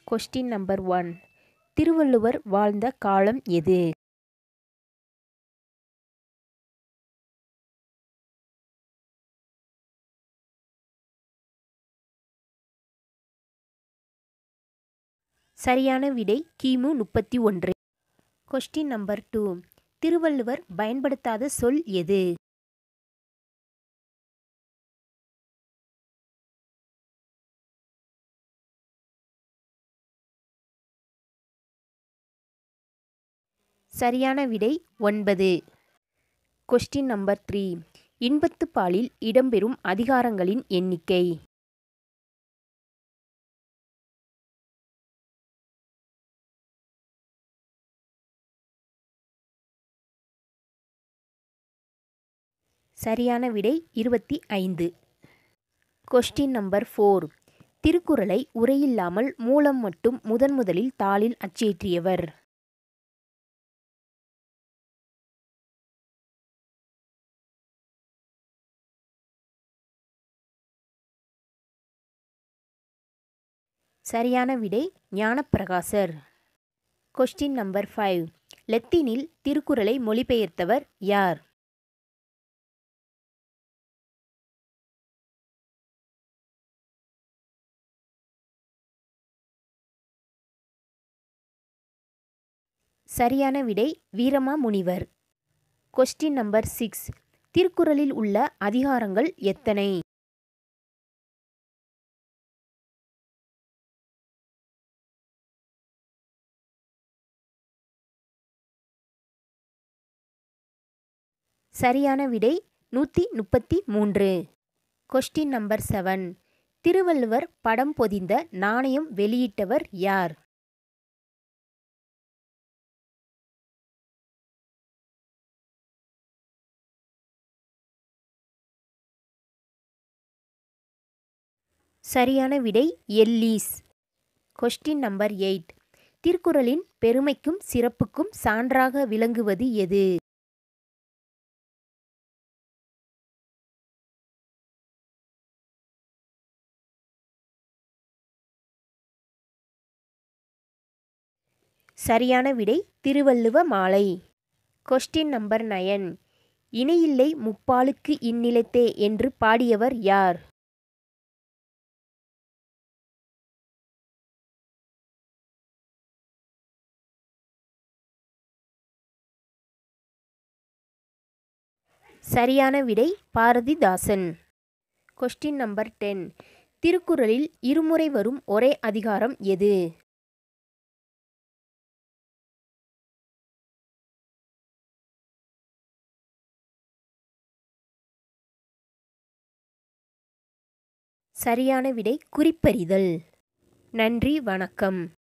Question number 1. Thiruvalluvar வாழ்ந்த காலம் எது? சரியான விடை கிமு 31. Question number 2. திருவள்ளுவர் பயன்படுத்தாத சொல் எது? சரியான விடை 9. Question number 3. இன்பத்துப்பாலில் இடம்பெறும் அதிகாரங்களின் எண்ணிக்கை? சரியான விடை 25. Question number 4. திருக்குறளை உரையில்லாமல் மூலம் மட்டும் முதலில் தாளில் அச்சேற்றியவர்? சரியான விடை ஞானப்பிரகாசர். Question number 5. லத்தீனில் திருக்குறளை மொழிபெயர்த்தவர் யார்? சரியான விடை வீரமாமுனிவர். Question number 6. திருக்குறளில் உள்ள அதிகாரங்கள் எத்தனை? சரியான விடை 133. Question number 7. திருவள்ளுவர் படம் பொதிந்த நாணயம் வெளியிட்டவர் யார்? சரியான விடை எல்லீஸ். Question number 8. திருக்குறளின் பெருமைக்கும் சிறப்புக்கும் சான்றாக விளங்குவது எது? சரியான விடை திருவள்ளுவ மாலை. Question number 9. இணையில்லை முப்பாலுக்கு இந்நிலத்தே என்று பாடியவர் யார்? சரியான விடை பாரதிதாசன். Question number 10. திருக்குறளில் இருமுறை வரும் ஒரே அதிகாரம் எது? சரியான விடை குறிப்பறிதல். நன்றி, வணக்கம்.